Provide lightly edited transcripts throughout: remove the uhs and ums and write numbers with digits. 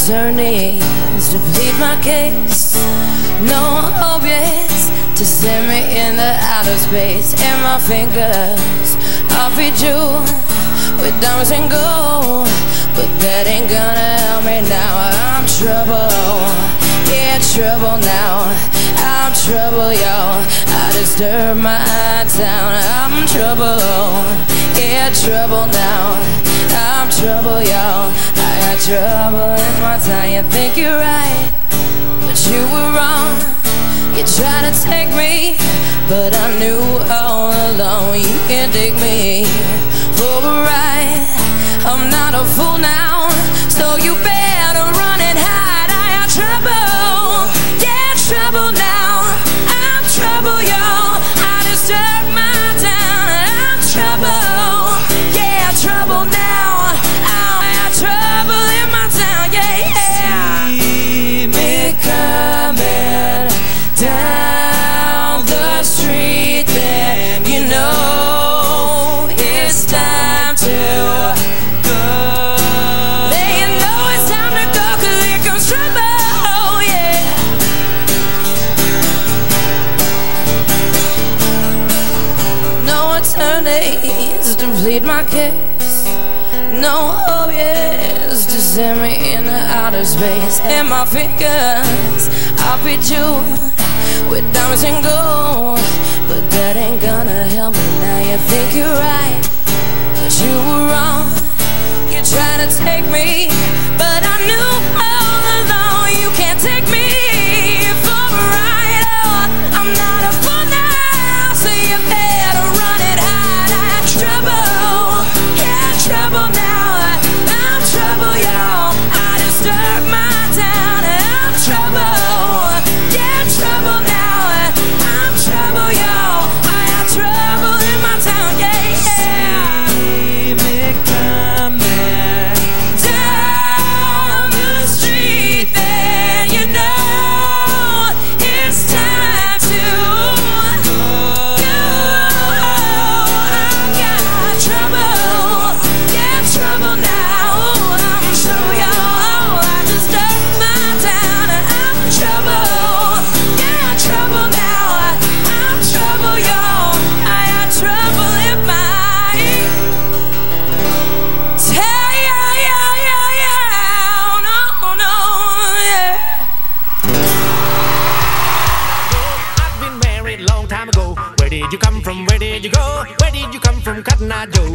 attorneys to plead my case. No hope yet to send me into outer space. And my fingers are bejeweled with diamonds and gold, but that ain't gonna help me now. I'm trouble, yeah, trouble now. I'm trouble, y'all. I disturb my town. I'm trouble, yeah, trouble now. I'm trouble, y'all. I got trouble in my town. You think you're right, but you were wrong. You tried to take me, but I knew all along you can't take me for a ride. I'm not a fool now, so you better run and hide. I got trouble, yeah, trouble now. I'm trouble, y'all. I disturb my town. I'm trouble, yeah, trouble now. I got trouble in my town, yeah, yeah. See me coming down the street, then you know it's time to go. Then you know it's time to go, 'cause here comes trouble, yeah. No attorneys to plead my case. No hope, yes, to send me into outer space. And my fingers are bejeweled with diamonds and gold, but that ain't gonna help me now. You think you're right, but you were wrong. You tried to take me, but I knew all along you can't take me for a ride. Oh, I'm not a fool now, so you better run and hide. I had trouble, yeah, trouble now. I'm trouble, y'all. I disturb my town. I'm trouble, yeah, trouble now. I'm trouble, y'all. I got trouble in my town, yeah, yeah. See me coming down the street, then you know it's time to go. I got trouble, yeah, trouble now. I'm trouble, y'all. I disturb my town. I'm trouble, yeah, trouble now. I'm trouble, y'all. I got trouble in my town, no, no, yeah. I've been married long time ago. Where did you come from? Where did you go? Where did you come from, Cotton Eye Joe?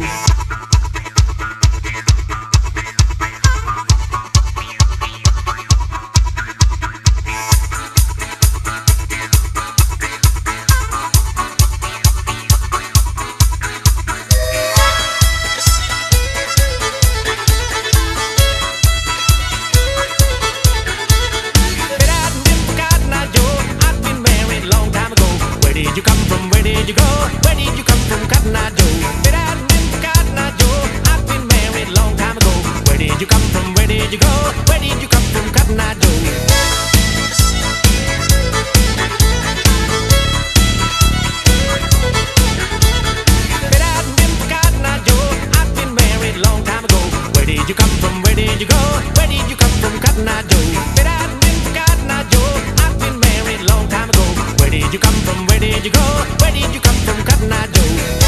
Where did you come from? Where did you go? Where did you come from, Cotton Eye Joe? Did I admit Cotton Eye Joe? I've been married long time ago. Where did you come from? Where did you go? Where did you come from, Cotton Eye Joe? Did I admit Cotton Eye Joe? I've been married long time ago. Where did you come from? Where did you go? Where did you come from, Cotton Eye Joe? Did I admit Cotton Eye Joe? I've been married long time ago. Where did you come from? Where did you go? Where did you come from, Cotton Eye Joe?